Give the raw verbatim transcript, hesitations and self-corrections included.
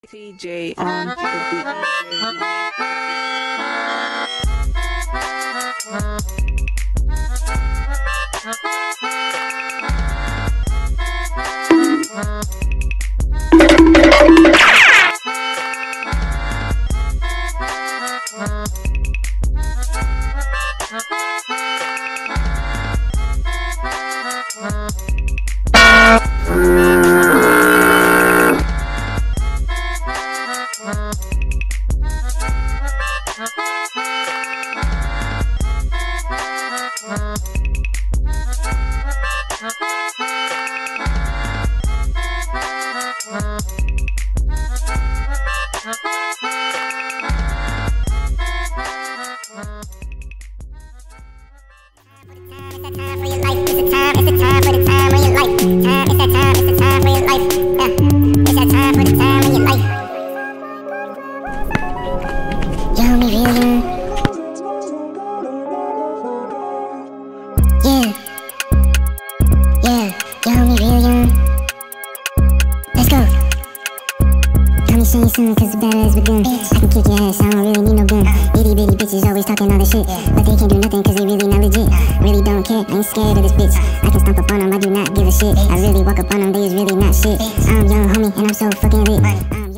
T J on the beat. Soon, cause the battle has begun. I can kick your ass, I don't really need no gun. Itty bitty bitches always talking all this shit, but they can't do nothing cause they really not legit. Really don't care, I ain't scared of this bitch. I can stomp up on them, I do not give a shit. I really walk up on them, they is really not shit. I'm young homie and I'm so fucking lit. I'm